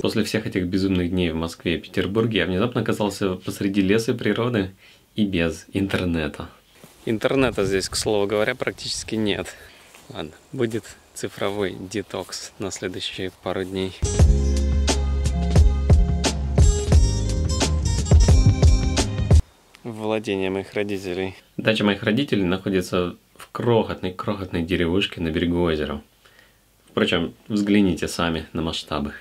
После всех этих безумных дней в Москве и Петербурге я внезапно оказался посреди леса и природы и без интернета. Интернета здесь, к слову говоря, практически нет. Ладно, будет цифровой детокс на следующие пару дней. Владение моих родителей. Дача моих родителей находится в крохотной деревушке на берегу озера. Впрочем, взгляните сами на масштабы.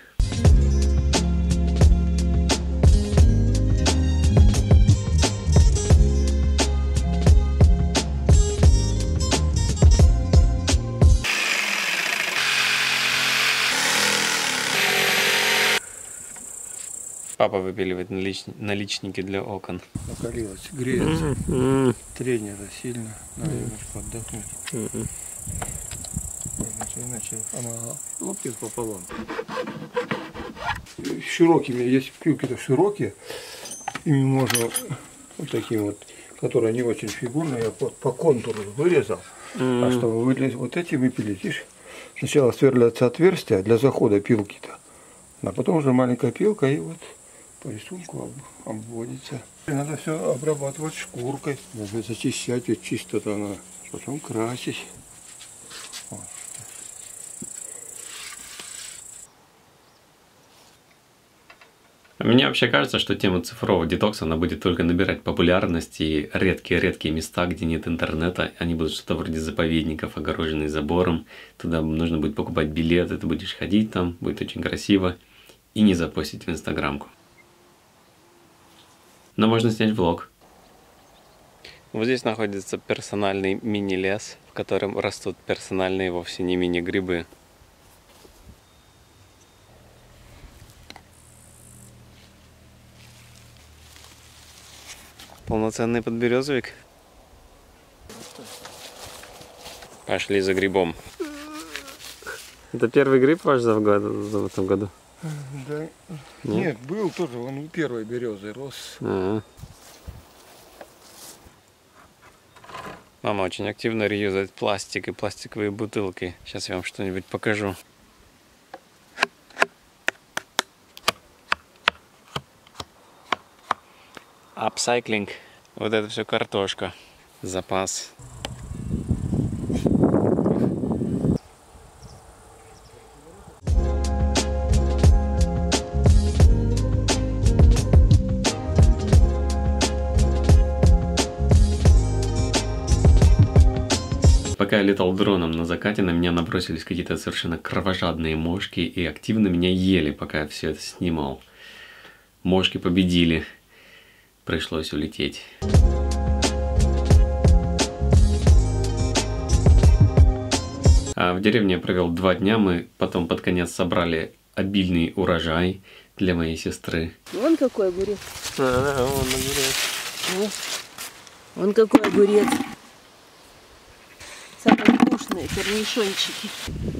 Папа выпиливает наличники для окон. Накалилось, греется. Трение сильно. Надо немножко отдохнуть. Иначе она лопнет пополам. Широкими, если пилки-то широкие, ими можно вот таким вот, которые не очень фигурные, я по контуру вырезал. А чтобы вылезть, вот эти выпилить, видишь, сначала сверлятся отверстия для захода пилки-то, а потом уже маленькая пилка и вот по рисунку обводится. Надо все обрабатывать шкуркой, надо зачищать, ведь чисто-то она, потом красить. Вот. Мне вообще кажется, что тема цифрового детокса, она будет только набирать популярность, и редкие места, где нет интернета, они будут что-то вроде заповедников, огороженные забором. Туда нужно будет покупать билеты, ты будешь ходить там, будет очень красиво, и не запостить в инстаграмку. Но можно снять влог. Вот здесь находится персональный мини-лес, в котором растут персональные вовсе не мини-грибы. Полноценный подберезовик. Пошли за грибом. Это первый гриб ваш в этом году? Да. Нет, был тоже, он у первой березы рос. Мама очень активно реюзает пластик и пластиковые бутылки. Сейчас я вам что-нибудь покажу. Апсайклинг. Вот это все картошка. Запас. Пока я летал дроном на закате, на меня набросились какие-то совершенно кровожадные мошки и активно меня ели, пока я все это снимал. Мошки победили. Пришлось улететь. А в деревне я провел 2 дня. Мы потом под конец собрали обильный урожай для моей сестры. Вон какой огурец. Да, вон огурец. Вон какой огурец. Самые вкусные корнишончики.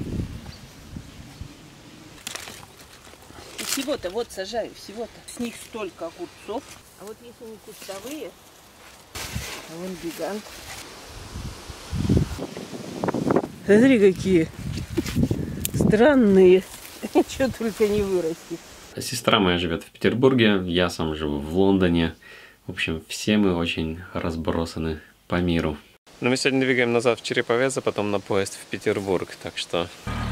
И всего-то, вот сажаю, всего-то. С них столько огурцов. А вот если они кустовые, а вон гигант. Смотри, какие странные. Что только не вырастет. Сестра моя живет в Петербурге, я сам живу в Лондоне. В общем, все мы очень разбросаны по миру. Но мы сегодня двигаем назад в Череповец, а потом на поезд в Петербург, так что...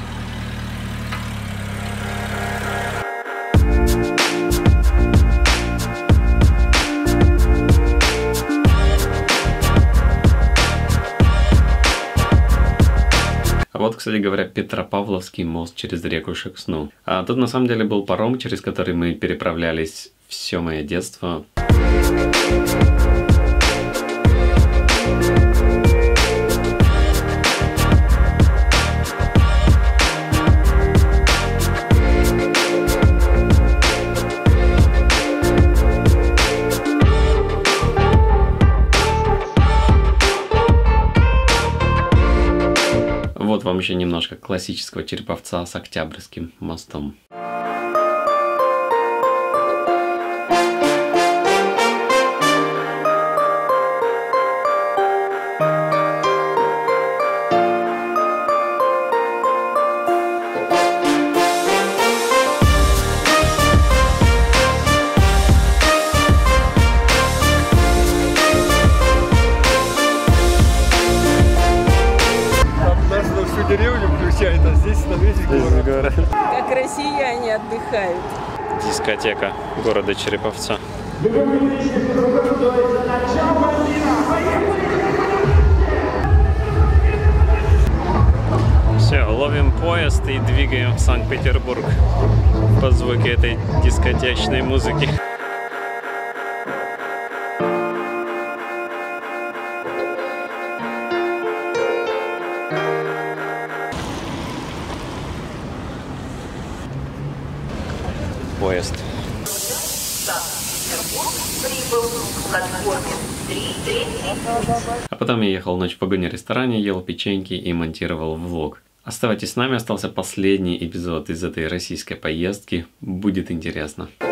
А вот, кстати говоря, Петропавловский мост через реку Шексну. А тут на самом деле был паром, через который мы переправлялись все мое детство. Вот вам еще немножко классического Череповца с Октябрьским мостом. деревню включает, а здесь на весь город. Как россияне отдыхают. Дискотека города Череповца. Все, ловим поезд и двигаем в Санкт-Петербург под звуки этой дискотечной музыки. Поезд. А потом я ехал ночь в погоне-ресторане, ел печеньки и монтировал влог. Оставайтесь с нами, остался последний эпизод из этой российской поездки. Будет интересно.